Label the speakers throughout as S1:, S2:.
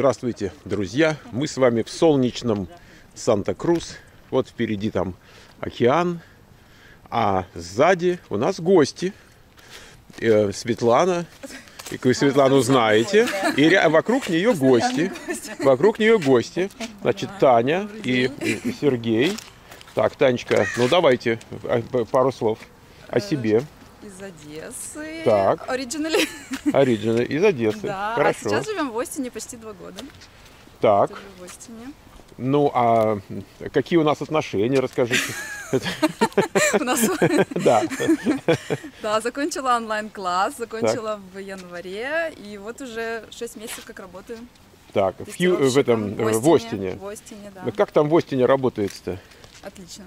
S1: Здравствуйте, друзья! Мы с вами в солнечном Санта-Крус. Вот впереди там океан, а сзади у нас гости. Светлана. И вы Светлану знаете. И вокруг нее гости. Вокруг нее гости. Значит, Таня и Сергей. Так, Танечка, ну давайте пару слов о себе.
S2: Из Одессы.
S1: Так.
S2: Оригинали.
S1: Оригинали. Из Одессы.
S2: Да.
S1: Хорошо.
S2: А сейчас живем в Остине почти 2 года.
S1: Так.
S2: В Остине.
S1: Ну, а какие у нас отношения, расскажите.
S2: У нас...
S1: Да.
S2: Да, закончила онлайн-класс, закончила в январе, и вот уже 6 месяцев как работаю.
S1: Так, в этом, в Остине.
S2: В Остине, да.
S1: Как там в Остине работает-то?
S2: Отлично.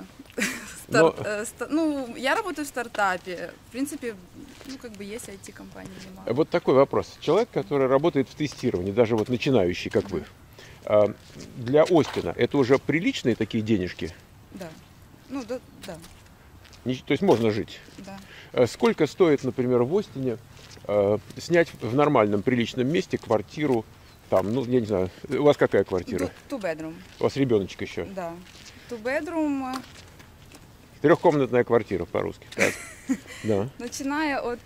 S2: Ну, я работаю в стартапе. В принципе, ну, как бы есть IT-компании немало.
S1: Вот такой вопрос. Человек, который работает в тестировании, даже вот начинающий, как вы, для Остина это уже приличные такие денежки?
S2: Да. Ну, да.
S1: То есть можно жить?
S2: Да.
S1: Сколько стоит, например, в Остине снять в нормальном, приличном месте квартиру? Там, ну, я не знаю, у вас какая квартира?
S2: Two bedroom.
S1: У вас ребеночек еще?
S2: Да. Two bedroom.
S1: Трехкомнатная квартира по-русски. Так. Да.
S2: Начиная от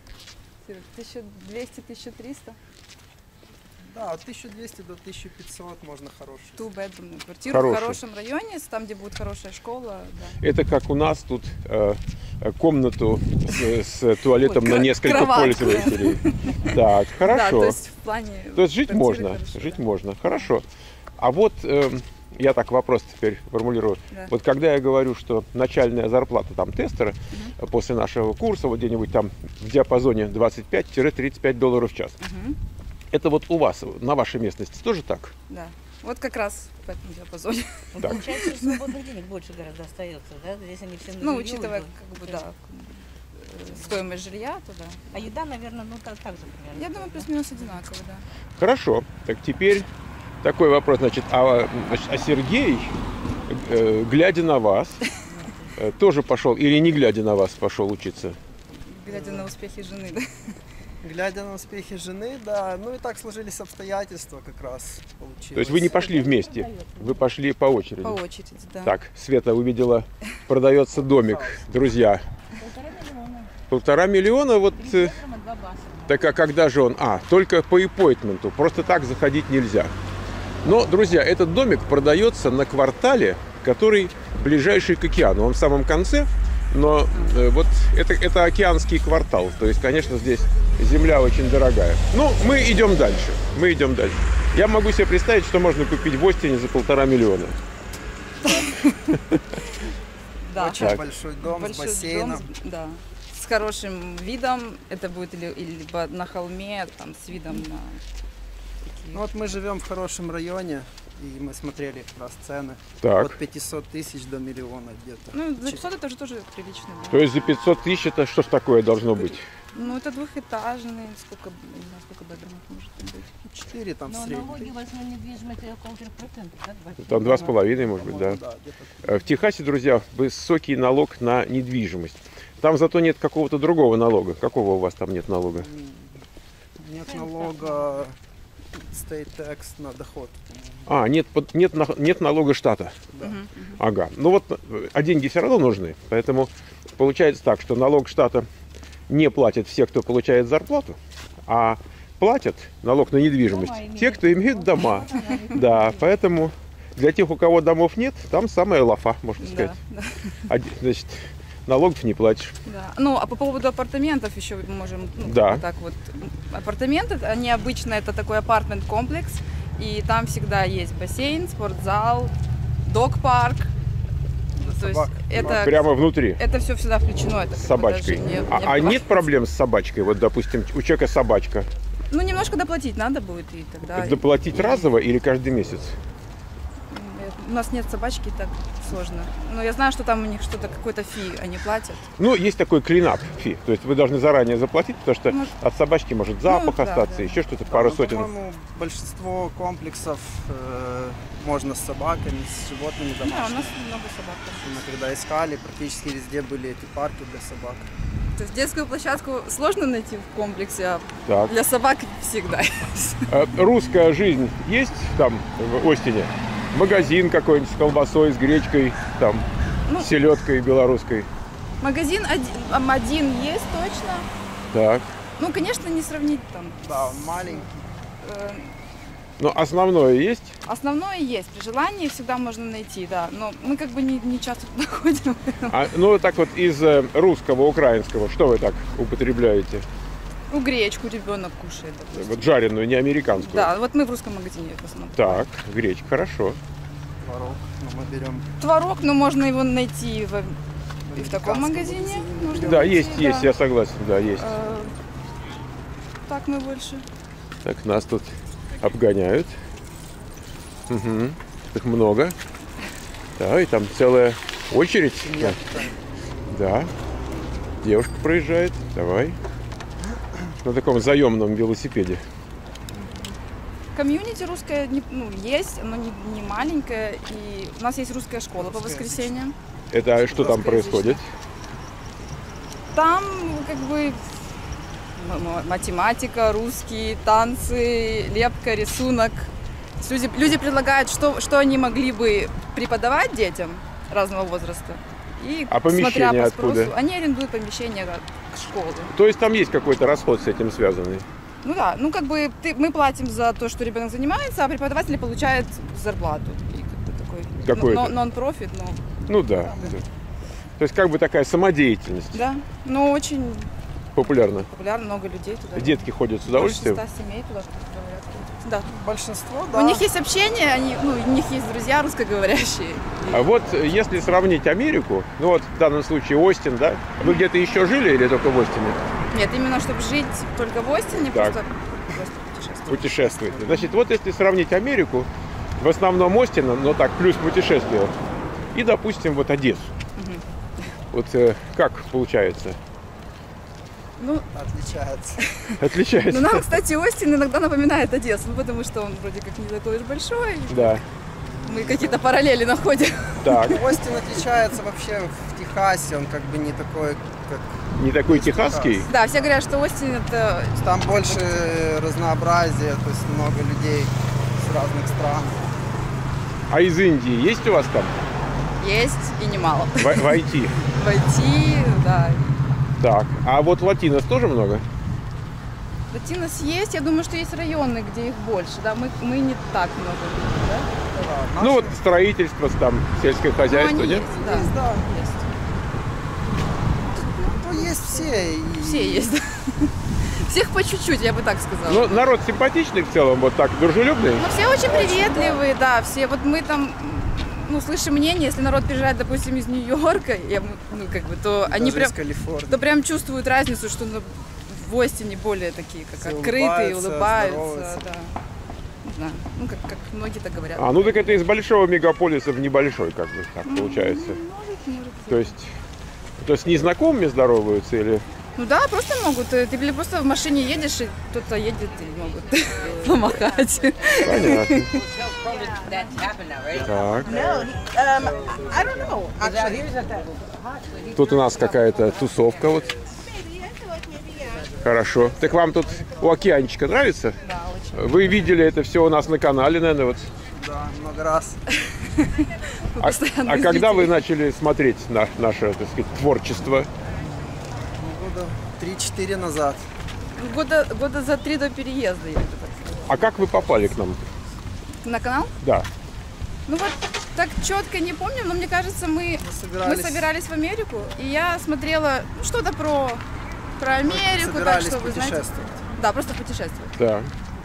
S2: 1200-1300.
S3: Да, от 1200 до 1500 можно хорошую.
S2: Two bedroom квартиру в хорошем районе, там, где будет хорошая школа. Да.
S1: Это как у нас тут комнату с туалетом на несколько пользователей. Так, хорошо.
S2: Да, то есть в плане...
S1: То есть жить можно,
S2: хорошо,
S1: жить
S2: да.
S1: можно. Хорошо. А вот я так вопрос теперь формулирую.
S2: Да.
S1: Вот когда я говорю, что начальная зарплата там тестера после нашего курса, вот где-нибудь там в диапазоне 25-35 долларов в час. Это вот у вас, на вашей местности тоже так?
S2: Да. Вот как раз в этом диапазоне.
S4: Ну, получается, свободных денег больше гораздо остается, да? Здесь они все на
S2: Ну,
S4: жилье
S2: учитывая,
S4: идут.
S2: как бы, да, стоимость жилья, то да.
S4: А еда, наверное, ну так же примерно.
S2: Я думаю, плюс-минус одинаково, да.
S1: Хорошо. Так теперь такой вопрос, значит, а Сергей, глядя на вас, тоже пошел, или не глядя на вас, пошел учиться?
S2: Глядя на успехи жены, да.
S3: Глядя на успехи жены, да, ну и так сложились обстоятельства как раз получилось.
S1: То есть вы не пошли вместе, вы пошли по очереди?
S2: По очереди, да.
S1: Так, Света увидела, продается домик, друзья. 1,5 миллиона, вот. Так а когда же он? Только по аппоинтменту, просто так заходить нельзя. Но, друзья, этот домик продается на квартале, который ближайший к океану. Он в самом конце, но вот это океанский квартал. То есть, конечно, здесь земля очень дорогая. Ну, мы идем дальше. Я могу себе представить, что можно купить в Остине за 1,5 миллиона.
S2: Да.
S3: Очень большой дом с бассейном.
S2: Да. С хорошим видом. Это будет либо на холме, там, с видом на...
S3: Ну вот мы живем в хорошем районе, и мы смотрели как раз цены.
S1: Так.
S3: От 500 тысяч до миллиона где-то.
S2: Ну, за 500 это же тоже прилично. Да.
S1: То есть за 500 тысяч это что ж такое должно быть?
S2: Ну, это двухэтажный, сколько бедрумов может быть?
S3: 4 там в
S4: Но
S3: среднем.
S4: налоги вас на недвижимость какого-то процента, да? 20?
S1: Там 2,5, может быть, да. В Техасе, друзья, высокий налог на недвижимость. Там зато нет какого-то другого налога. Какого у вас там нет налога?
S3: Нет налога, state tax на доход.
S1: Нет налога штата.
S3: Да.
S1: Ага. Ну вот, а деньги все равно нужны. Поэтому получается так, что налог штата не платят все, кто получает зарплату, а платят налог на недвижимость те, кто имеет дома. Да, поэтому для тех, у кого домов нет, там самая лафа, можно сказать.
S2: Да.
S1: Значит, налогов не платишь.
S2: Да. Ну, а по поводу апартаментов еще мы можем,
S1: Да.
S2: так вот. Апартаменты, они обычно это такой апартмент-комплекс, и там всегда есть бассейн, спортзал, дог-парк. То есть это
S1: прямо внутри.
S2: Это все всегда включено. Это
S1: с собачкой. Нет проблем с собачкой? Вот, допустим, у человека собачка.
S2: Ну, немножко доплатить надо будет, и тогда...
S1: Доплатить разово или каждый месяц?
S2: У нас нет собачки, так сложно. Но я знаю, что там у них что-то, какой-то фи они платят.
S1: Ну, есть такой клинап фи. То есть вы должны заранее заплатить, потому что от собачки может запах остаться, еще что-то, пару сотен.
S3: По-моему, большинство комплексов можно с собаками, с животными домашними.
S2: Да, у нас много собак.
S3: Мы когда искали, практически везде были эти парки для собак.
S2: То есть детскую площадку сложно найти в комплексе, а
S1: Так.
S2: для собак всегда есть.
S1: А русская жизнь есть там, в Остине? Магазин какой-нибудь с колбасой, с гречкой, там,
S2: Ну,
S1: с селедкой белорусской.
S2: Магазин один есть точно.
S1: Так.
S2: Ну, конечно, не сравнить там.
S3: Да, он маленький.
S2: Э,
S1: Но основное есть?
S2: Основное есть. При желании всегда можно найти, да. Но мы как бы не часто туда ходим.
S1: А, ну, так вот, из русского, украинского, что вы так употребляете?
S2: Ну, гречку ребенок кушает, допустим.
S1: Вот жареную, не американскую?
S2: Да, вот мы в русском магазине в основном.
S1: Так, гречка, хорошо.
S3: Творог, но мы берем.
S2: Творог, но можно его найти и в таком
S3: американском
S2: магазине. Можно
S1: Да,
S2: найти,
S1: есть, есть,
S2: да.
S1: я согласен, да, есть.
S2: Так мы больше.
S1: Так, нас тут обгоняют. Угу. Их много. Да, и там целая очередь.
S3: Нет,
S1: Да. Девушка проезжает. Давай. На таком заемном велосипеде.
S2: Комьюнити русское есть, оно не маленькое. И у нас есть русская школа по воскресеньям.
S1: Это что там происходит?
S2: Там как бы математика, русский, танцы, лепка, рисунок. То есть люди предлагают, что они могли бы преподавать детям разного возраста. И
S1: А помещение
S2: смотря по спросу,
S1: откуда?
S2: они арендуют помещение к школе.
S1: То есть там есть какой-то расход с этим связанный?
S2: Ну да, ну как бы мы платим за то, что ребенок занимается, а преподаватель получает зарплату. И как бы такой
S1: Какой-то?
S2: нон-профит, но
S1: Ну да. Да. То есть как бы такая самодеятельность
S2: да, но очень
S1: популярна.
S2: популярно, много людей туда.
S1: Детки ходят с
S2: Больше
S1: удовольствием.
S2: 100 семей туда, говорят. Да.
S3: большинство, да.
S2: У них есть общение, у них есть друзья русскоговорящие.
S1: А вот если сравнить Америку, ну вот в данном случае Остин, да? Вы где-то еще жили или только в Остине?
S2: Нет, именно чтобы жить только в Остине,
S1: Так.
S2: просто путешествовать.
S1: Путешествуете. Значит, вот если сравнить Америку, в основном Остина, но так, плюс путешествия, и, допустим, вот Одессу. Вот как получается?
S2: Ну,
S3: Отличается.
S1: Отличается?
S2: нам, кстати, Остин иногда напоминает Одессу, ну, потому что он вроде как не такой уж большой.
S1: Да.
S2: Мы какие-то параллели находим.
S1: Так,
S3: Остин отличается вообще в Техасе, он как бы не такой, как...
S1: не такой
S3: Есть
S1: техасский.
S3: Техас.
S2: Да, все говорят, что Остин это...
S3: Там больше разнообразия, то есть много людей с разных стран.
S1: А из Индии есть у вас там?
S2: Есть и немало.
S1: В IT?
S2: Войти, да.
S1: Так, а вот латинос тоже много?
S2: Латинос есть, я думаю, что есть районы, где их больше, да, мы не так много видим, да?
S1: Ну вот строительство, там, сельское
S2: Ну,
S1: хозяйство,
S2: они
S1: нет?
S2: есть, да.
S3: Есть, да.
S2: Есть.
S3: Ну, есть все. И...
S2: Все есть, да. Всех по чуть-чуть, я бы так сказала.
S1: Ну, народ симпатичный в целом, вот так, дружелюбный.
S2: Но все очень приветливые, да, все. Вот мы там, слышим мнение, если народ приезжает, допустим, из Нью-Йорка, то они
S3: Даже
S2: прям,
S3: из Калифорнии.
S2: то прям чувствуют разницу, что в Остине более такие, как
S3: Все
S2: открытые,
S3: улыбаются,
S2: улыбаются,
S3: здороваются.
S2: да. Не знаю, как многие так говорят.
S1: А, ну так это из большого мегаполиса в небольшой, как бы так получается.
S2: Может.
S1: То есть с незнакомыми здороваются или...
S2: Ну да, просто могут. Ты или просто в машине едешь, и кто-то едет и могут помахать.
S1: Понятно.
S5: That's happened now, right?
S1: Так,
S5: No, I don't know. Actually,
S1: тут у нас какая-то тусовка вот. Хорошо. Так вам тут у океанчика нравится?
S2: Да, очень.
S1: Вы видели это все у нас на канале, наверное, вот.
S3: Да, много раз.
S2: Мы
S1: А
S2: постоянные
S1: когда вы
S2: зрители.
S1: начали смотреть наше, так сказать, творчество?
S3: Года 3-4 назад.
S2: Года за 3 до переезда, я бы так сказала.
S1: А как вы попали к нам?
S2: На канал?
S1: Да.
S2: Ну вот так четко не помню, но мне кажется, мы собирались в Америку, и я смотрела что-то про Америку, так
S3: Собирались
S2: что вы знаете.
S3: путешествовать.
S2: Да, просто путешествовать.
S1: Да.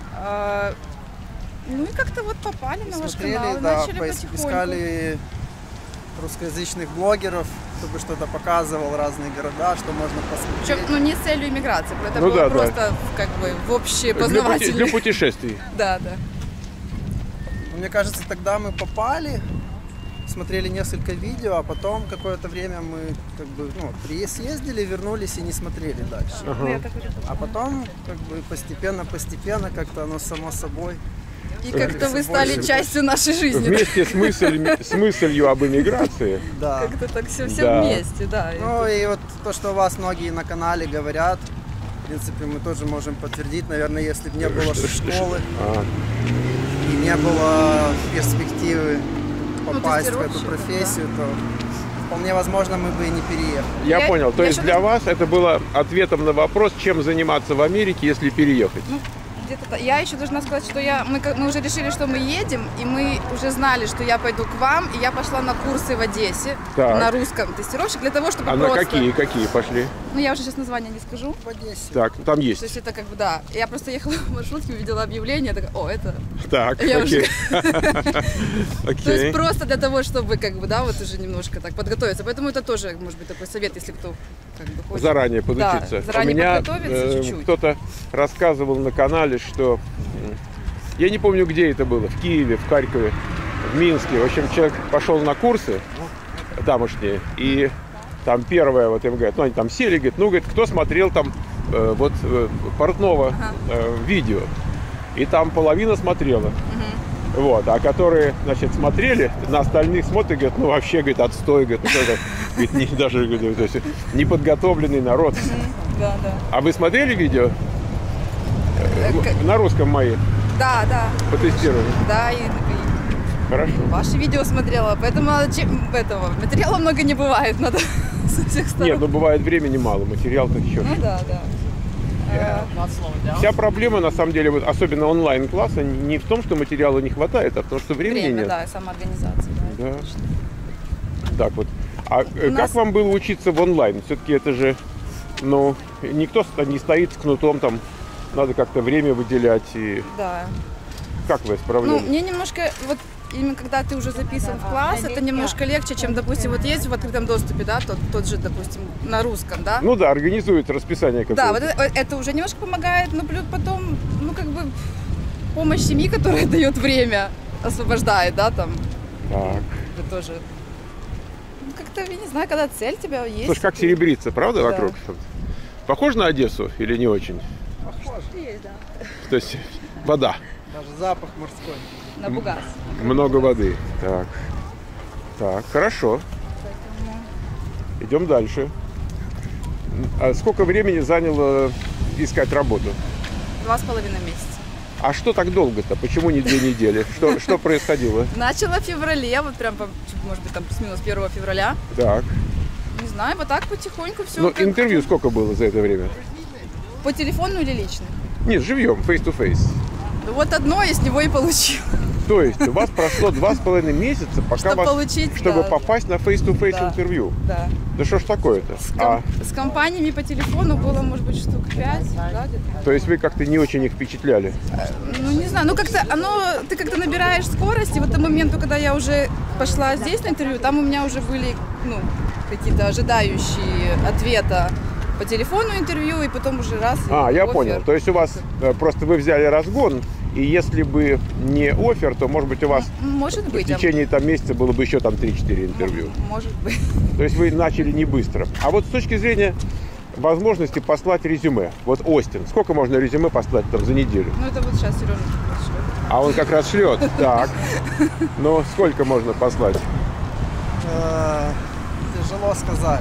S2: Ну и как-то вот попали на ваш
S3: Смотрели,
S2: канал, и
S3: да,
S2: начали потихоньку.
S3: искали русскоязычных блогеров, чтобы что-то показывал, разные города, что можно
S2: Причем,
S3: посмотреть.
S2: не с целью иммиграции, это
S1: Ну
S2: было
S1: да, да.
S2: просто как бы в общее
S1: Для
S2: познавательное.
S1: путешествий.
S2: Да.
S3: Мне кажется, тогда мы попали, смотрели несколько видео, а потом какое-то время мы как бы, съездили, вернулись и не смотрели дальше.
S2: Ну, я так уже
S3: А потом как бы постепенно как-то оно само собой.
S2: И как-то вы стали частью нашей жизни.
S1: Вместе с мыслью об эмиграции.
S3: Да.
S2: Как-то так все
S1: Да.
S2: вместе, да.
S3: Ну и вот то, что у вас многие на канале говорят, в принципе, мы тоже можем подтвердить. Наверное, если бы не было школы и не было перспективы попасть в эту
S2: тестировщика,
S3: профессию, то вполне возможно мы бы и не переехали.
S1: Я
S2: Я-
S1: понял. То
S2: я
S1: есть
S2: что-то-
S1: для вас это было ответом на вопрос, чем заниматься в Америке, если переехать.
S2: Где-то я еще должна сказать, что мы уже решили, что мы едем, и мы уже знали, что я пойду к вам, и я пошла на курсы в Одессе
S1: Так.
S2: на русском тестировщик для того, чтобы
S1: А на
S2: просто...
S1: какие пошли?
S2: Ну, я уже сейчас название не скажу.
S3: В Одессе.
S1: Так, там
S2: То
S1: есть.
S2: есть это как бы, да. Я просто ехала в маршрутке, увидела объявление, такая, о, это...
S1: Так,
S2: Я
S1: окей.
S2: То есть
S1: Окей.
S2: просто для того, чтобы как бы, да, вот уже немножко так подготовиться. Поэтому это тоже, может быть, такой совет, если кто как бы хочет.
S1: Заранее подучиться.
S2: Да, заранее
S1: У меня
S2: подготовиться чуть-чуть.
S1: кто-то рассказывал на канале, что я не помню, где это было, в Киеве, в Харькове, в Минске. В общем, человек пошел на курсы тамошние, и там первое, вот им говорят, ну они там сели, говорят, ну, говорит, кто смотрел там Портнова видео, и там половина смотрела. Вот, а которые, значит, смотрели, на остальных смотрят, говорят, ну вообще, говорит, отстой, говорит, ну, это, говорит, не, даже, говорит, то есть, неподготовленный народ.
S2: Да, да.
S1: А вы смотрели видео на русском мои
S2: Да, да.
S1: по тестированию?
S2: Да, и
S1: Хорошо.
S2: ваши видео смотрела, поэтому этого материала много не бывает, надо со всех сторон.
S1: Нет, ну бывает времени мало, материал-то еще.
S2: Ну да, да.
S1: Вся проблема, на самом деле, вот, особенно онлайн-класса, не в том, что материала не хватает, а в том, что времени
S2: Время,
S1: нет.
S2: да, самоорганизация. Да,
S1: Да.
S2: это точно.
S1: Так вот. А как
S2: нас-
S1: вам было учиться в онлайн? Все-таки это же, ну, никто не стоит с кнутом, там, надо как-то время выделять. И
S2: Да.
S1: как вы
S2: Ну,
S1: справлялись?
S2: мне немножко, вот именно когда ты уже записан в класс, это немножко легче, чем, допустим, вот есть в открытом доступе, да, тот же, допустим, на русском, да?
S1: Ну да, организует расписание какое-то.
S2: Да, вот это уже немножко помогает, но плюс потом, ну, как бы, помощь семьи, которая дает время, освобождает, да, там,
S1: Так.
S2: это тоже. Ну, как-то, я не знаю, когда цель у тебя есть.
S1: Слушай, как серебрится, правда,
S2: Да.
S1: вокруг? Похож на Одессу или не очень?
S2: Есть, да.
S1: То есть вода,
S3: Даже запах морской.
S2: На Бугас.
S1: много воды. Так. Так, хорошо. Идем дальше. А сколько времени заняло искать работу?
S2: 2,5 месяца.
S1: А что так долго-то? Почему не 2 недели? Что происходило?
S2: Начала в феврале, вот прям, может быть, там плюс-минус 1 февраля.
S1: Так.
S2: Не знаю, вот так потихоньку все.
S1: Ну, интервью сколько было за это время?
S2: По телефону или лично?
S1: Нет, живьем, face-to-face.
S2: Ну, вот одно из него и получил.
S1: То есть у вас прошло 2,5 месяца, пока
S2: Чтобы
S1: вас,
S2: получить,
S1: чтобы
S2: да.
S1: попасть на face-to-face
S2: Да.
S1: интервью.
S2: Да.
S1: Да что ж такое-то?
S2: С компаниями по телефону было, может быть, штук 5, да, где-то.
S1: То есть вы как-то не очень их впечатляли?
S2: Ну, не знаю, ну как-то ты как-то набираешь скорость, и вот к моменту, когда я уже пошла здесь на интервью, там у меня уже были, ну, какие-то ожидающие ответа по телефону интервью, и потом уже раз.
S1: Я
S2: оффер.
S1: понял. То есть у вас просто вы взяли разгон, и если бы не оффер, то, может быть, у вас
S2: Может
S1: в
S2: быть,
S1: течение там месяца было бы еще там 3-4 интервью.
S2: может быть.
S1: То есть вы начали не быстро. А вот с точки зрения возможности послать резюме. Вот Остин. Сколько можно резюме послать там за неделю?
S2: Ну, это вот сейчас Сережа шлет.
S1: А он как раз шлет. Так. Но сколько можно послать?
S3: Тяжело сказать.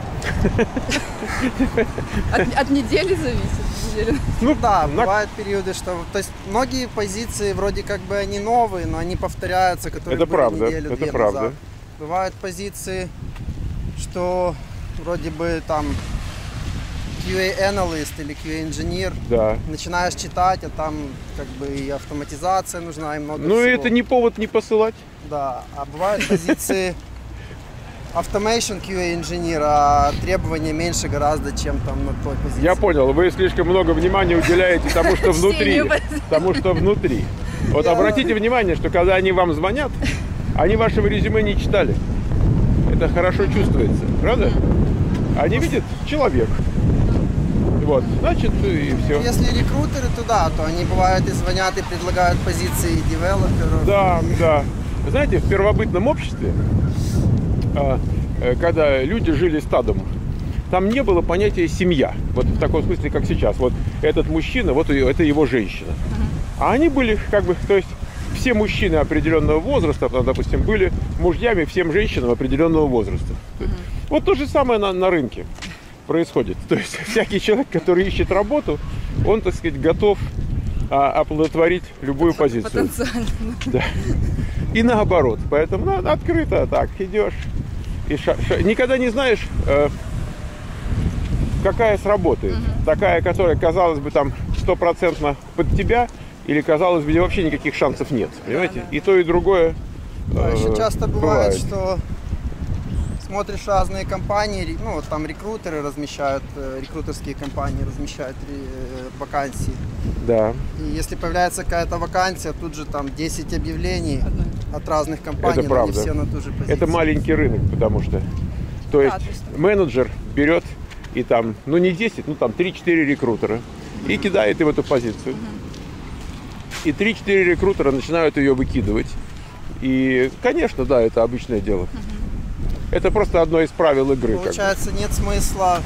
S2: От недели зависит.
S3: Ну да, бывают периоды, что... То есть многие позиции вроде как бы они новые, но они повторяются, которые
S1: Это
S3: были
S1: правда,
S3: неделю-две
S1: это правда.
S3: назад. Бывают позиции, что вроде бы там QA-аналист или QA-инженер.
S1: Да.
S3: Начинаешь читать, а там как бы и автоматизация нужна, и много
S1: Ну
S3: всего.
S1: это не повод не посылать.
S3: Да, а бывают позиции automation QA-инженер, а требования меньше гораздо, чем там на той позиции.
S1: Я понял, вы слишком много внимания уделяете тому, что внутри.
S2: Чтению позиции.
S1: Тому, что внутри. Вот обратите внимание, что когда они вам звонят, они вашего резюме не читали. Это хорошо чувствуется, правда? Они видят человек. Вот, значит, и все.
S3: Если рекрутеры, то да, то они бывают и звонят, и предлагают позиции девелоперов.
S1: Да, да. Знаете, в первобытном обществе, когда люди жили стадом, там не было понятия семья. Вот в таком смысле, как сейчас. Вот этот мужчина, вот это его женщина. А они были как бы, то есть все мужчины определенного возраста, допустим, были мужьями всем женщинам определенного возраста. Вот то же самое на рынке происходит. То есть всякий человек, который ищет работу, он, так сказать, готов оплодотворить любую позицию.
S2: Потенциально.
S1: Да. И наоборот. Поэтому открыто так идешь. И никогда не знаешь, какая сработает. Такая, которая, казалось бы, там 100% под тебя, или, казалось бы, вообще никаких шансов нет. Понимаете? И то, и другое.
S3: Да, еще часто бывает, что смотришь разные компании, ну вот там рекрутеры размещают, рекрутерские компании размещают вакансии.
S1: Да.
S3: И если появляется какая-то вакансия, тут же там 10 объявлений от разных компаний,
S1: Это
S3: но не
S1: правда.
S3: все на ту же позицию.
S1: Это маленький рынок, потому что то есть менеджер берет и там, ну не 10, ну там 3-4 рекрутера и кидает их в эту позицию. И 3-4 рекрутера начинают ее выкидывать. И, конечно, да, это обычное дело. Это просто одно из правил игры.
S3: Получается, нет смысла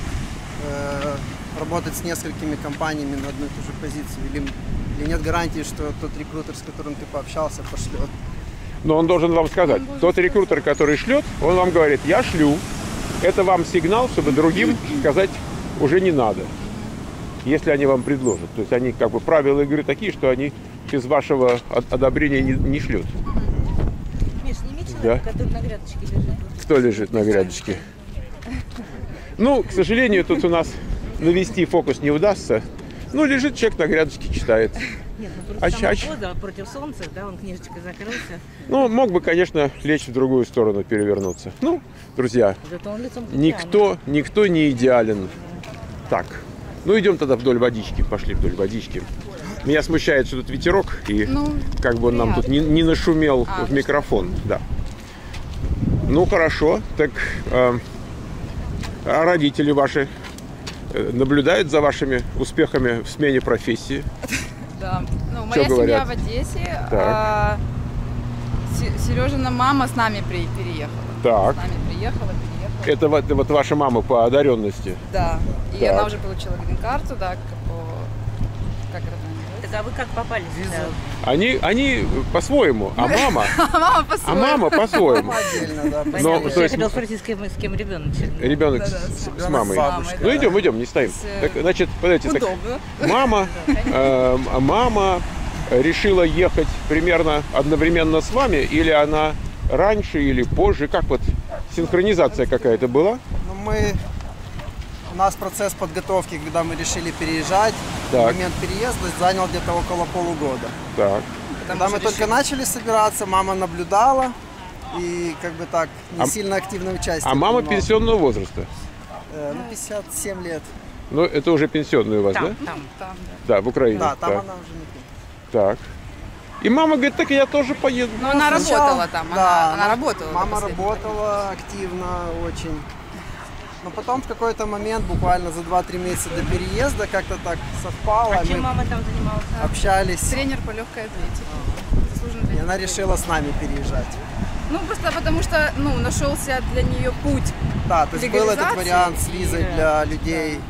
S3: работать с несколькими компаниями на одну и ту же позицию. Или нет гарантии, что тот рекрутер, с которым ты пообщался, пошлет.
S1: Но он должен вам сказать. Тот рекрутер, который шлет, он вам говорит, я шлю. Это вам сигнал, чтобы другим сказать уже не надо. Если они вам предложат. То есть они как бы правила игры такие, что они без вашего одобрения не шлют.
S4: Миш, сними человека, который на грядочке лежит.
S1: Кто лежит на грядочке? Ну, к сожалению, тут у нас навести фокус не удастся. Ну, лежит человек на грядочке, читает.
S4: Нет, ну просто сама поза против солнца, да, он книжечкой закрылся.
S1: Ну, мог бы, конечно, лечь в другую сторону, перевернуться. Ну, друзья,
S4: Зато он лицом к
S1: никто не идеален. Так, ну идем тогда вдоль водички, пошли вдоль водички. Меня смущает, что тут ветерок, и как бы он нам тут не нашумел в микрофон. Да. Ну, хорошо, так а родители ваши наблюдают за вашими успехами в смене профессии?
S2: Да. Ну, моя семья в Одессе, а Сережина мама с нами переехала.
S1: Так.
S2: С нами приехала.
S1: Это вот ваша мама по одаренности?
S2: Да. И
S1: Так.
S2: она уже получила грин-карту, да, как это называется?
S4: Так, а вы как попали сюда?
S1: Они по-своему, а мама по-своему.
S3: Отдельно, да.
S1: Но,
S4: Понятно.
S1: то
S4: Я
S1: есть-
S4: хотел спросить, с кем ребенок?
S1: Ребенок
S2: Да-да,
S1: с мамой.
S3: бабушкой.
S1: Ну идем, не стоим. Так, значит, подождите, так,
S2: Удобно.
S1: мама решила ехать примерно одновременно с вами, или она раньше или позже? Как вот синхронизация какая-то была?
S3: Ну, у нас процесс подготовки, когда мы решили переезжать,
S1: Так.
S3: момент переезда занял где-то около полугода.
S1: Так.
S3: Когда мы только начали собираться, мама наблюдала и как бы так не сильно активное участие
S1: А мама
S3: принимала.
S1: пенсионного возраста?
S3: Ну, 57 лет.
S1: Ну, это уже пенсионный у вас, да?
S4: Там.
S2: Там, да.
S1: Да, в Украине.
S3: Да, там
S1: так.
S3: она уже не пьет.
S1: Так. И мама говорит, так я тоже поеду.
S2: Но она
S3: Сначала-
S2: работала там,
S3: да,
S2: она работала.
S3: Мама
S2: до последнего.
S3: работала активно очень. Но потом в какой-то момент, буквально за 2-3 месяца до переезда, как-то так совпало.
S4: А чем
S3: мы
S4: мама там занималась?
S3: общались.
S2: Тренер по легкой атлетике. Заслуженный
S3: И
S2: тренер.
S3: она решила с нами переезжать.
S2: Ну, просто потому что, нашелся для нее путь.
S3: Да, то есть был этот
S2: Легализации
S3: вариант с визой для людей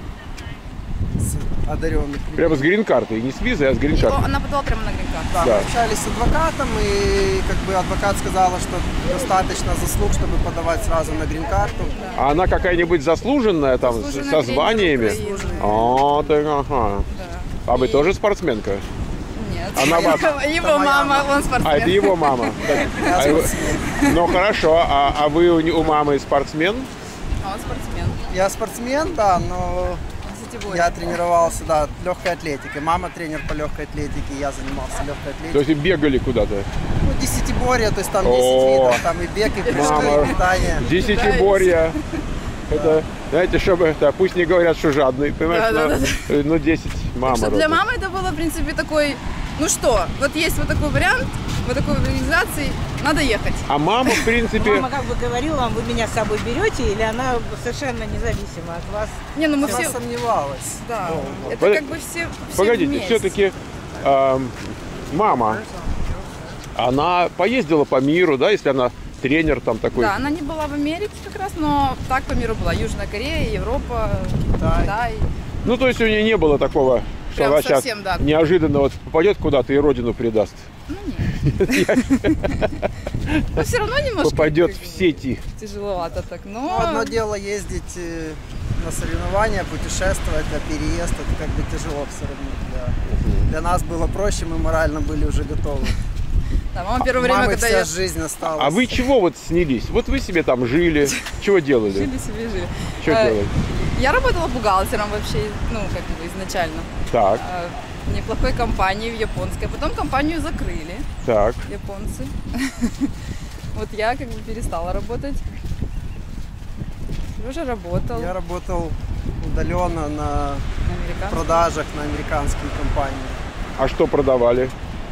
S3: с одаренных людей.
S1: Прямо с грин-картой. Не с визой, а с грин-картой.
S2: Она подала прямо на грин-карту.
S3: Да,
S1: Да.
S3: мы общались с адвокатом, и как бы адвокат сказала, что достаточно заслуг, чтобы подавать сразу на грин-карту.
S1: А она какая-нибудь заслуженная, там,
S2: Заслуженный
S1: со
S2: тренер
S1: званиями?
S2: Украины.
S1: О, так, ага.
S2: Да.
S1: А вы
S2: И-
S1: тоже спортсменка?
S2: Нет.
S1: Она вас-
S2: Его
S3: Это моя
S2: мама,
S3: мама.
S2: он спортсмен.
S1: А, это его мама. Так,
S3: Я
S1: а его-
S3: спортсмен.
S1: Ну, хорошо. А вы у мамы спортсмен?
S2: А он спортсмен.
S3: Я спортсмен, да, но
S2: Сетевой.
S3: я тренировался, да, легкой атлетикой. Мама тренер по легкой атлетике, я занимался легкой
S1: То
S3: атлетикой.
S1: есть бегали куда-то?
S3: Ну, десятиборье, то есть там 10
S1: О.
S3: видов, там и бег, и прыжки,
S1: Мама.
S3: и питание.
S1: Десятиборье. Это, знаете, чтобы это, пусть не говорят, что жадный, понимаешь?
S2: Да-да-да.
S1: Ну, 10 мама.
S2: Что для
S1: родит.
S2: мамы это было, в принципе, такой, ну что, вот есть вот такой вариант, вот такой организации, надо ехать.
S1: А мама, в принципе,
S4: Мама как бы говорила вам, вы меня с собой берете, или она совершенно независима от вас?
S2: Не, ну мы
S3: Она
S2: все,
S3: сомневалась.
S2: да, это
S1: Под-
S2: как бы все
S1: погодите,
S2: вместе.
S1: все-таки мама, она поездила по миру, да, если она тренер там такой.
S2: Да, она не была в Америке как раз, но так по миру была. Южная Корея, Европа, Китай.
S1: Ну, то есть у нее не было такого, что
S2: Прям
S1: она сейчас
S2: совсем, да.
S1: неожиданно вот попадет куда-то и родину предаст.
S2: Ну нет. Но все равно немножко
S1: попадет
S2: как
S1: в
S2: бы
S1: сети.
S2: тяжеловато так.
S3: Ну,
S2: Но
S3: одно дело ездить на соревнования, путешествовать, а переезд это как бы тяжело все равно. Для нас было проще, мы морально были уже готовы.
S2: да, мама первое время,
S3: Мамы
S2: когда
S3: вся
S2: я
S3: жизнь осталась.
S1: А вы чего вот снялись? Вот вы себе там жили, чего делали?
S2: жили себе жили.
S1: Что делали?
S2: Я работала бухгалтером вообще, ну, как бы изначально.
S1: Так,
S2: В неплохой компании, в японской. Потом компанию закрыли
S1: так.
S2: японцы. Вот я как бы перестала работать. Лёша работал
S3: Я работал удаленно на
S2: на американском.
S3: продажах на американские компании.
S1: А что продавали?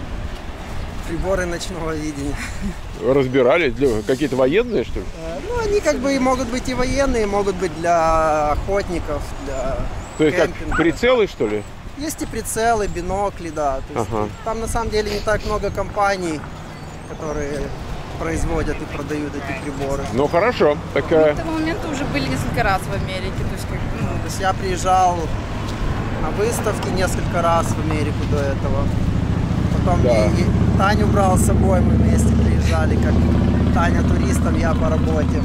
S3: Приборы ночного видения.
S1: Разбирали? Какие-то военные, что ли?
S3: Ну, они как бы и могут быть и военные, могут быть для охотников, для
S1: То есть как
S3: кемпинга.
S1: прицелы, что ли?
S3: Есть и прицелы, бинокли, да. То есть
S1: Ага.
S3: там на самом деле не так много компаний, которые производят и продают эти приборы.
S1: Ну хорошо. Так,
S2: Мы к тому моменту уже были несколько раз в Америке. То есть, как, бы, ну,
S3: То есть я приезжал на выставки несколько раз в Америку до этого. Потом
S1: Да.
S3: и Таню брал с собой, мы вместе приезжали, как Таня туристом, я по работе.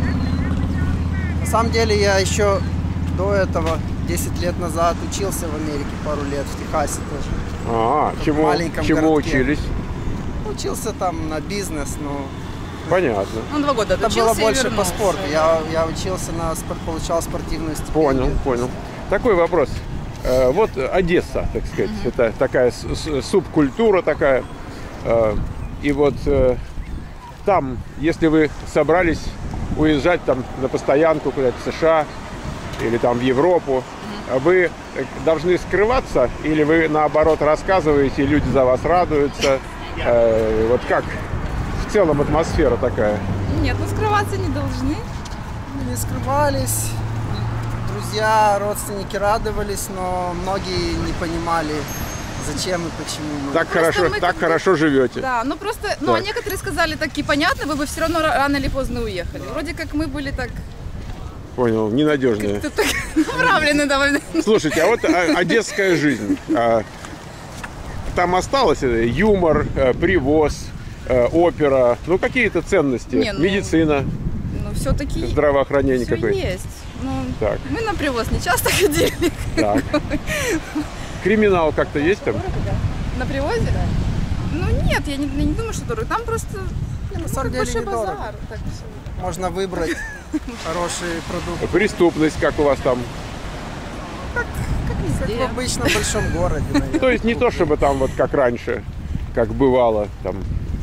S3: На самом деле я еще до этого, 10 лет назад, учился в Америке пару лет, в Техасе тоже. в
S1: чему
S3: маленьком
S1: чему
S3: городке.
S1: учились?
S3: Учился там на бизнес, но
S1: Понятно.
S2: он 2 года
S3: это
S2: отучился
S3: было
S2: и
S3: больше по
S2: вернулся.
S3: спорту. Я учился получал спортивную стипендию.
S1: Понял. Такой вопрос. Вот Одесса, так сказать, это такая субкультура такая. И вот там, если вы собрались уезжать там на постоянку куда-то в США или там в Европу, вы должны скрываться или вы наоборот рассказываете, и люди за вас радуются? Вот как в целом атмосфера такая?
S2: Нет, ну скрываться не должны.
S3: Мы не скрывались. Друзья, родственники радовались, но многие не понимали, зачем и почему мы.
S1: Так
S2: Просто
S1: хорошо,
S2: мы
S1: так
S2: как бы-
S1: хорошо живете.
S2: Да, ну просто, ну
S1: Так.
S2: а некоторые сказали такие, понятно, вы бы все равно рано или поздно уехали. Вроде как мы были так,
S1: Понял, ненадежные.
S2: так направлены довольно.
S1: Слушайте, а вот одесская жизнь. Там осталось юмор, привоз, опера, ну какие-то ценности,
S2: Не, ну,
S1: медицина,
S2: Ну все-таки
S1: здравоохранение
S2: все
S1: какое-то.
S2: есть. Ну,
S1: Так.
S2: мы на привоз не часто ходили.
S1: Так. Криминал как-то есть там?
S2: На привозе? Ну нет, я не думаю, что дорого. Там просто
S3: На самом деле
S2: большой
S3: недорого.
S2: базар. Так всё.
S3: Можно выбрать хорошие продукты.
S1: Преступность, как у вас там?
S2: Как
S3: Как
S2: везде.
S3: в обычном большом городе, наверное.
S1: То есть не то, чтобы там вот как раньше, как бывало там.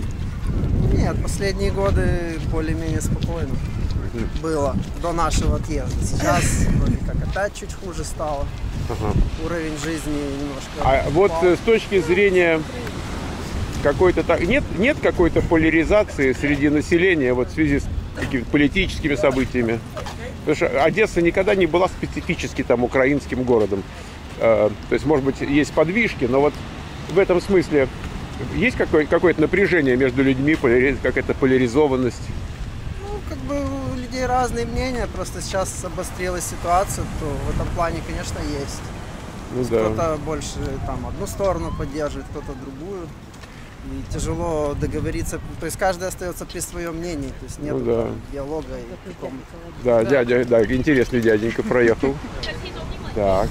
S3: Нет, последние годы более-менее спокойно было до нашего отъезда. Сейчас вроде как опять чуть хуже стало.
S1: Ага.
S3: Уровень жизни немножко
S1: А вот
S3: упал.
S1: с точки зрения какой-то нет какой-то поляризации среди населения вот в связи с какими-то политическими событиями. Потому что Одесса никогда не была специфически там украинским городом. То есть, может быть, есть подвижки, но вот в этом смысле есть какое-то напряжение между людьми, какая-то поляризованность.
S3: Ну, как бы у людей разные мнения, просто сейчас обострилась ситуация, то в этом плане, конечно, есть.
S1: Ну да.
S3: Кто-то больше там одну сторону поддерживает, кто-то другую. И тяжело договориться, то есть каждый остается при своем мнении, то есть нет
S1: Ну да.
S3: диалога и какого-то.
S1: Да, дядя, да, интересный дяденька проехал. Так.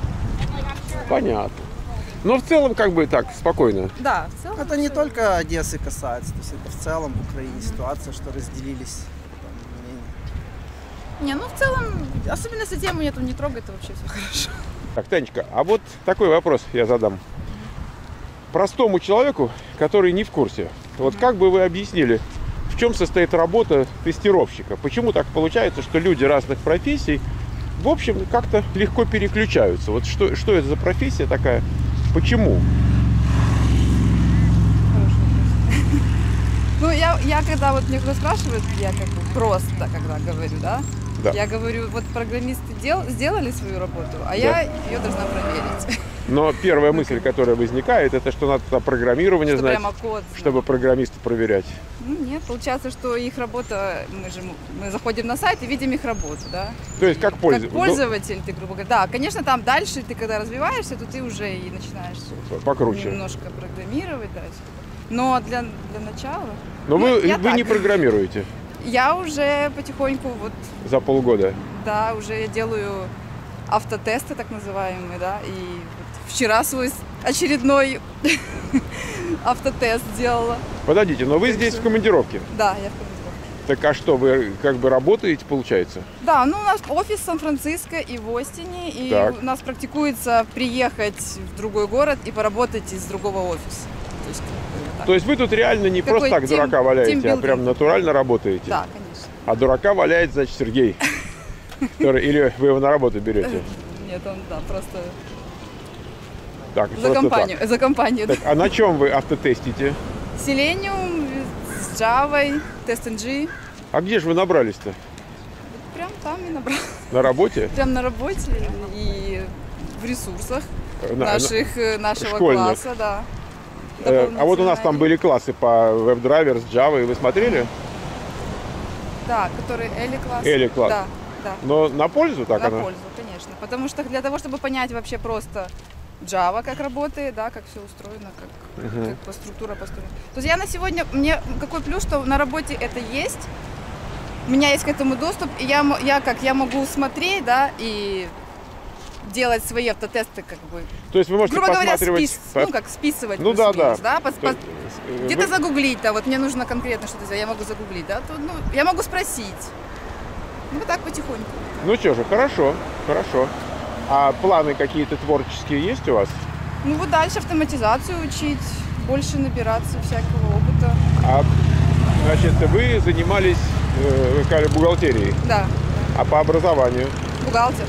S1: Понятно. Но в целом как бы так, спокойно.
S2: Да, в целом.
S3: Это не
S2: всё.
S3: только Одессы касается, то есть это в целом в Украине ситуация, что разделились там, мнения.
S2: Не, ну в целом, особенно если тему нету, не трогай, то вообще все хорошо.
S1: Так, Танечка, а вот такой вопрос я задам. Простому человеку, который не в курсе, вот как бы вы объяснили, в чем состоит работа тестировщика? Почему так получается, что люди разных профессий, в общем, как-то легко переключаются? Вот что это за профессия такая? Почему?
S2: Ну, я когда вот мне кто спрашивает, я как бы просто когда говорю, да?
S1: Да.
S2: Я говорю, вот программисты сделали свою работу, а я ее должна проверить.
S1: Но первая мысль, которая возникает, это что надо там программирование
S2: Что
S1: знать,
S2: прямо код знать.
S1: чтобы программиста проверять.
S2: Ну, нет, получается, что их работа, мы заходим на сайт и видим их работу, да?
S1: То есть как
S2: Как
S1: пользователь?
S2: пользователь, ты, грубо говоря. Да, конечно, там дальше ты когда развиваешься, то ты уже и начинаешь
S1: Покруче.
S2: немножко программировать, да. Но для начала
S1: Но
S2: Ну,
S1: вы
S2: я
S1: не
S2: так.
S1: программируете
S2: я уже потихоньку вот,
S1: за полгода.
S2: да, уже делаю автотесты так называемые, да, и вот вчера свой очередной автотест сделала.
S1: Подождите, но вы здесь в командировке.
S2: Да, я в командировке.
S1: Так а что, вы как бы работаете, получается?
S2: Да, ну у нас офис в Сан-Франциско и в Остине, и
S1: Так.
S2: у нас практикуется приехать в другой город и поработать из другого офиса. То есть, так.
S1: То есть вы тут реально не
S2: Такой
S1: просто так дурака валяете, а
S2: тимбилдинг.
S1: прям натурально работаете?
S2: Да, конечно.
S1: А дурака валяет, значит, Сергей. Или вы его на работу берете?
S2: Нет, он, да, просто
S1: Так,
S2: за
S1: просто
S2: компанию.
S1: так.
S2: За компанию.
S1: Так, а на чем вы автотестите?
S2: Selenium с Java, TestNG.
S1: А где же вы набрались-то?
S2: Прям там и набрал.
S1: На работе?
S2: Прям на работе и в ресурсах
S1: На-
S2: нашего
S1: школьных.
S2: класса, да.
S1: А вот у нас там были классы по WebDriver с Java, и вы смотрели?
S2: Да, который Элли класс.
S1: Элли класс.
S2: Да, да.
S1: Но на пользу так
S2: На
S1: она?
S2: пользу, конечно. Потому что для того, чтобы понять вообще просто Java, как работает, да, как все устроено, как по структура построена. То есть я на сегодня, мне какой плюс, что на работе это есть, у меня есть к этому доступ, и я могу смотреть, да, и делать свои автотесты, как бы,
S1: То есть вы можете
S2: грубо говоря,
S1: посматривать...
S2: списывать.
S1: Ну да,
S2: плюс-минус,
S1: да.
S2: Где-то
S1: Вы-
S2: загуглить, да, вот мне нужно конкретно что-то сделать, я могу загуглить, да, то, ну, я могу спросить. Ну, вот так потихоньку.
S1: Ну что же, хорошо, хорошо. А планы какие-то творческие есть у вас?
S2: Ну, вот дальше автоматизацию учить, больше набираться всякого опыта.
S1: А, значит, вы занимались, вы сказали, бухгалтерией,
S2: Да,
S1: а по образованию?
S2: бухгалтер,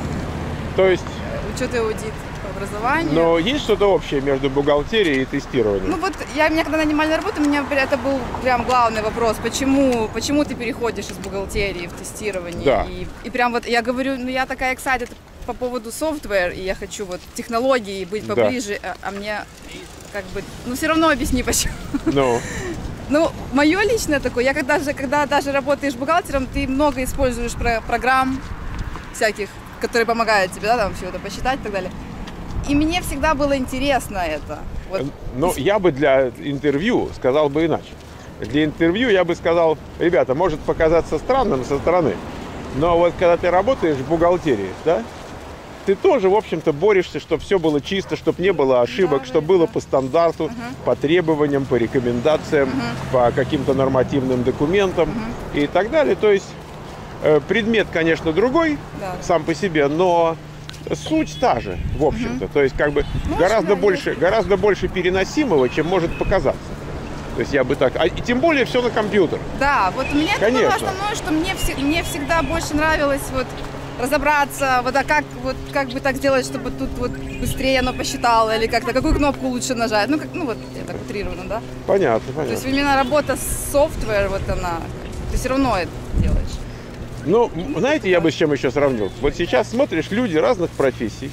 S1: То есть,
S2: учет и аудит по образованию.
S1: но есть что-то общее между бухгалтерией и тестированием?
S2: Ну вот меня когда нанимали на работу, у меня это был прям главный вопрос, почему ты переходишь из бухгалтерии в тестирование.
S1: Да.
S2: И прям вот я говорю, ну я такая excited по поводу software, и я хочу вот технологии быть
S1: Да.
S2: поближе, а мне как бы, ну все равно объясни почему.
S1: Ну,
S2: Ну, мое личное такое, я когда даже работаешь бухгалтером, ты много используешь программ всяких, которые помогают тебе, да, там все это посчитать и так далее. И мне всегда было интересно это. Вот.
S1: но я бы для интервью сказал бы иначе. Для интервью я бы сказал, ребята, может показаться странным со стороны, но вот когда ты работаешь в бухгалтерии, да, ты тоже, в общем-то, борешься, чтобы все было чисто, чтобы не было ошибок,
S2: Да,
S1: чтобы
S2: да,
S1: было
S2: да.
S1: по стандарту, по требованиям, по рекомендациям, по каким-то нормативным документам и так далее. То есть предмет, конечно, другой
S2: Да.
S1: сам по себе, но суть та же, в общем-то. То есть как бы
S2: Ну,
S1: гораздо больше переносимого, чем может показаться. То есть я бы так... и тем более все на компьютер.
S2: Да, вот у меня это было
S1: Конечно.
S2: основное, что мне всегда больше нравилось вот разобраться, вот, как бы так сделать, чтобы тут вот быстрее оно посчитало, или как-то какую кнопку лучше нажать. Ну вот я так утрированно, да.
S1: Понятно,
S2: То есть
S1: понятно.
S2: именно работа с software, вот она, ты все равно это делаешь.
S1: Ну, знаете, я бы с чем еще сравнил? Вот сейчас смотришь, люди разных профессий.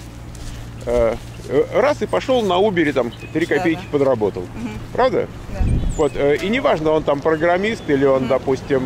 S1: Раз и пошел на Uber, там, 3 копейки
S2: Да.
S1: подработал. Правда?
S2: Да.
S1: Вот, и неважно, он там программист или он, допустим,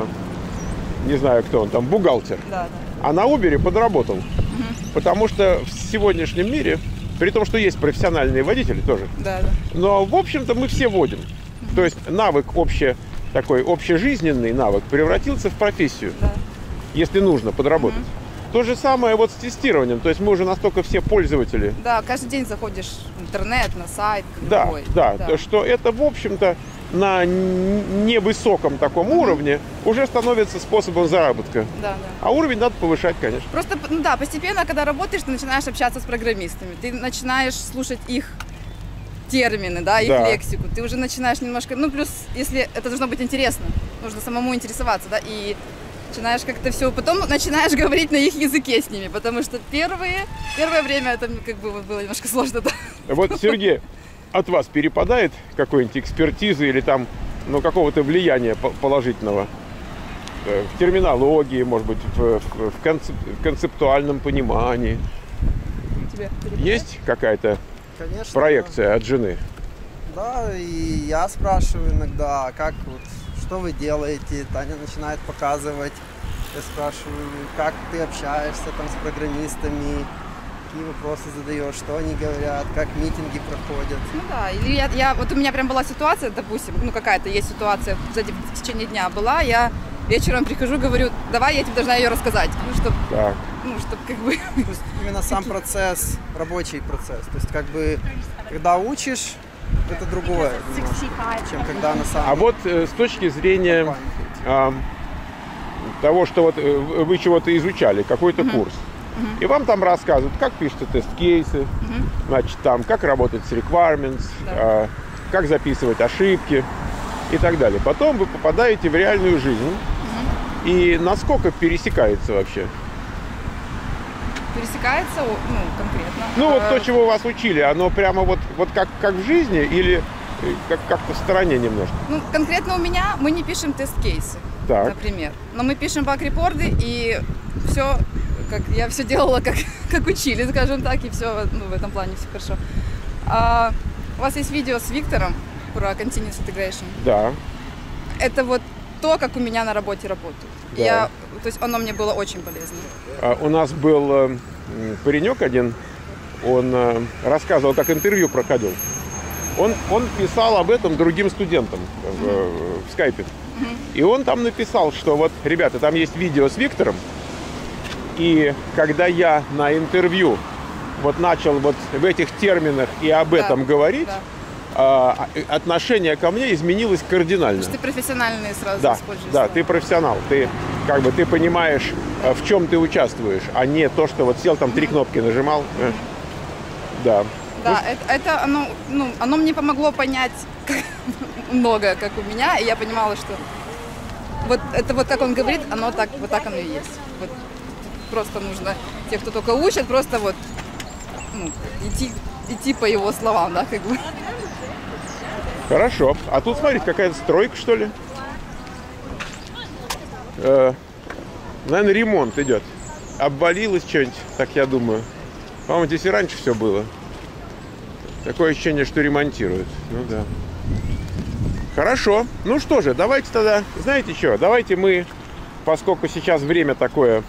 S1: не знаю кто он, там, бухгалтер.
S2: Да, да.
S1: А на Uber подработал. Потому что в сегодняшнем мире, при том, что есть профессиональные водители тоже,
S2: Да, да.
S1: но, в общем-то, мы все водим. То есть навык такой общежизненный навык превратился в профессию,
S2: Да.
S1: если нужно подработать. То же самое вот с тестированием. То есть мы уже настолько все пользователи,
S2: Да, каждый день заходишь в интернет, на сайт,
S1: да,
S2: любой.
S1: да, что это, в общем-то, на невысоком таком уровне уже становится способом заработка.
S2: Да, да.
S1: А уровень надо повышать, конечно.
S2: Просто, ну да, постепенно, когда работаешь, ты начинаешь общаться с программистами, ты начинаешь слушать их термины, да, их
S1: Да.
S2: лексику, ты уже начинаешь немножко, ну плюс, если это должно быть интересно, нужно самому интересоваться, да, и начинаешь как-то все, потом начинаешь говорить на их языке с ними, потому что первое время это как бы вот было немножко сложно, да.
S1: Вот, Сергей, от вас перепадает какой-нибудь экспертизы или там, ну, какого-то влияния положительного в терминологии, может быть, в концептуальном понимании?
S2: Тебе
S1: Есть какая-то
S3: Конечно.
S1: проекция от жены?
S3: Да, и я спрашиваю иногда, как вот, что вы делаете, Таня начинает показывать. Я спрашиваю, как ты общаешься там с программистами, какие вопросы задаешь, что они говорят, как митинги проходят.
S2: Ну да, или вот у меня прям была ситуация, допустим, ну какая-то есть ситуация в течение дня была, я вечером прихожу, говорю, давай, я тебе должна ее рассказать, чтоб как бы...
S3: То есть именно сам процесс, рабочий процесс, то есть как бы, когда учишь, это другое немножко, чем когда на самом...
S1: А вот с точки зрения того, что вот вы чего-то изучали, какой-то курс, и вам там рассказывают, как пишутся тест-кейсы, значит, там, как работать с requirements, как записывать ошибки и так далее. Потом вы попадаете в реальную жизнь, и насколько пересекается вообще?
S2: Пересекается, ну, конкретно.
S1: Ну, вот то, чего вас учили, оно прямо вот как в жизни или как-то в стороне немножко?
S2: Ну, конкретно у меня мы не пишем тест-кейсы, например. Но мы пишем баг-репорты, и все, я все делала, как учили, скажем так, и все, ну, в этом плане все хорошо. У вас есть видео с Виктором про Continuous Integration?
S1: Да.
S2: Это вот то, как у меня на работе работает.
S1: Да.
S2: То есть оно мне было очень полезно.
S1: У нас был паренек один, он рассказывал, как интервью проходил. Он писал об этом другим студентам в скайпе. И он там написал, что вот, ребята, там есть видео с Виктором, и когда я на интервью вот начал вот в этих терминах и об этом говорить, отношение ко мне изменилось кардинально.
S2: Потому что ты профессиональные сразу используешь.
S1: Да, ты профессионал. Ты ты понимаешь, в чем ты участвуешь, а не то, что вот сел там 3 кнопки нажимал. Да.
S2: Да, это оно мне помогло понять много, как у меня, и я понимала, что вот это вот как он говорит, оно так, вот так оно и есть. Вот просто нужно, те, кто только учат, просто вот идти по его словам, да, как бы.
S1: Хорошо. А тут, смотрите, какая-то стройка, что ли? Наверное, ремонт идет. Обвалилось что-нибудь, так я думаю. По-моему, здесь и раньше все было. Такое ощущение, что ремонтируют. Ну да. Хорошо. Ну что же, давайте тогда, знаете что, давайте мы, поскольку сейчас время такое,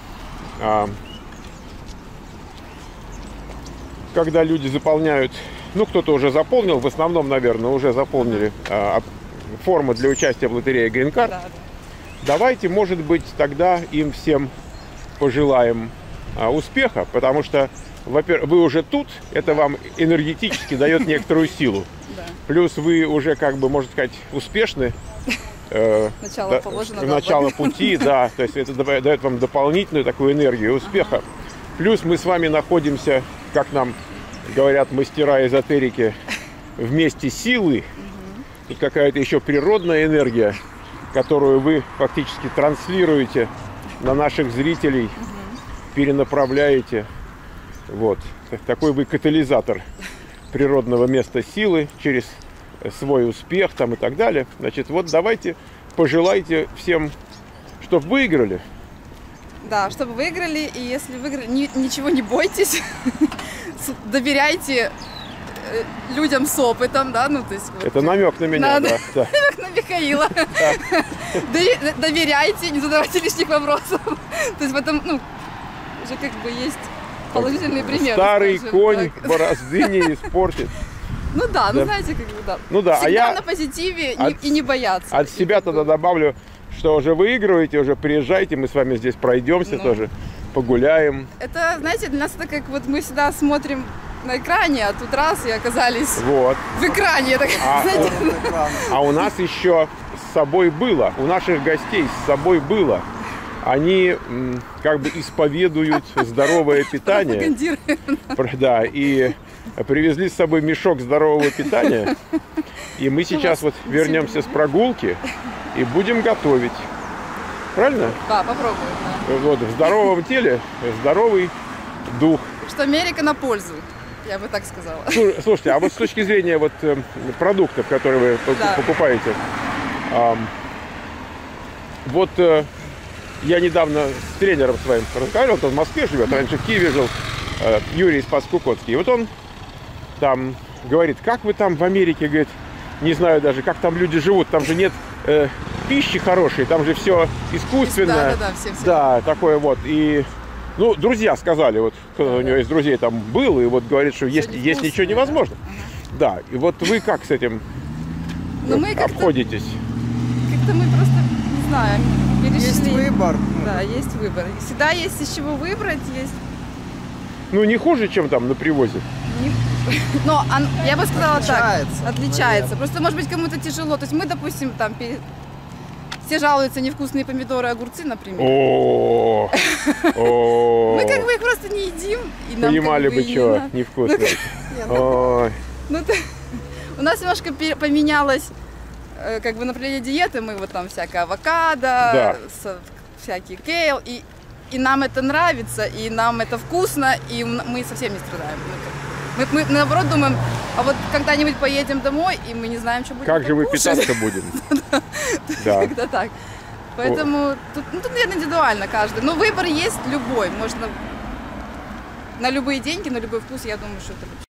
S1: когда люди заполняют, ну кто-то уже заполнил, в основном, наверное, уже заполнили форму для участия в лотерее Green Card.
S2: Да.
S1: Давайте, может быть, тогда им всем пожелаем успеха, потому что, во-первых, вы уже тут, это вам энергетически дает некоторую силу.
S2: Да.
S1: Плюс вы уже, как бы, можно сказать, успешны.
S2: Начало положено.
S1: Начало пути, да. То есть это дает вам дополнительную такую энергию успеха. Плюс мы с вами находимся, как нам говорят мастера эзотерики, вместе силы. И какая-то еще природная энергия, которую вы фактически транслируете на наших зрителей, перенаправляете. Вот. Такой вы катализатор природного места силы через свой успех там и так далее. Значит, вот давайте пожелайте всем, чтобы выиграли.
S2: Да, чтобы выиграли, и если выиграли, ничего не бойтесь, доверяйте людям с опытом, да, ну то есть... Вот,
S1: это намек на меня, да.
S2: Намек на Михаила. Доверяйте, не задавайте лишних вопросов. То есть в этом, уже как бы есть положительный пример.
S1: Старый конь борозды не испортит.
S2: Ну да, ну знаете, как бы, да.
S1: Ну да,
S2: всегда на позитиве и не бояться.
S1: От себя тогда добавлю, что уже выигрываете, уже приезжайте, мы с вами здесь пройдемся тоже, погуляем.
S2: Это, знаете, для нас это как вот мы всегда смотрим на экране, а тут раз и оказались в экране.
S1: А у нас еще с собой было, у наших гостей с собой было. Они как бы исповедуют здоровое питание. Да, и привезли с собой мешок здорового питания. И мы сейчас вот вернемся с прогулки и будем готовить. Правильно?
S2: Да, попробуем. Да.
S1: Вот, в здоровом теле здоровый дух.
S2: Что Америка на пользу, я бы так сказала.
S1: Слушайте, а вот с точки зрения вот продуктов, которые вы покупаете, вот я недавно с тренером своим разговаривал, он в Москве живет, раньше в Киеве жил, Юрий Спас-Кукотский. И вот он там говорит, как вы там в Америке, говорит, не знаю даже, как там люди живут, там же нет пищи хорошей, там же все искусственное.
S2: Да, все.
S1: Да, такое вот. И Ну, друзья сказали, вот кто у него из друзей там был, и вот говорит, что есть
S2: невкусно,
S1: ничего невозможно. Да, и вот вы как с этим
S2: Ну, мы как-то
S1: обходитесь?
S2: мы просто, не знаю, перешли.
S3: Есть выбор.
S2: Да, есть выбор. Всегда есть из чего выбрать, есть.
S1: Ну, не хуже, чем там на привозе.
S2: Но я бы сказала
S3: Отличается,
S2: так, отличается. Просто, может быть, кому-то тяжело. То есть мы, допустим, там все жалуются невкусные помидоры, огурцы, например.
S1: О,
S2: Мы как бы их просто не едим. И нам
S1: понимали
S2: как бы
S1: бы,
S2: и не
S1: что
S2: надо.
S1: невкусно. Ой.
S2: Ну, у нас немножко поменялось, как бы направление диеты. Мы вот там всякое авокадо,
S1: Да.
S2: всякий кейл. И нам это нравится, и нам это вкусно, и мы совсем не страдаем. Мы наоборот думаем, а вот когда-нибудь поедем домой, и мы не знаем, что будем
S1: Как же мы
S2: кушать.
S1: питаться будем? Да.
S2: Когда так. Поэтому тут, наверное, индивидуально каждый. Но выбор есть любой. Можно на любые деньги, на любой вкус, я думаю, что это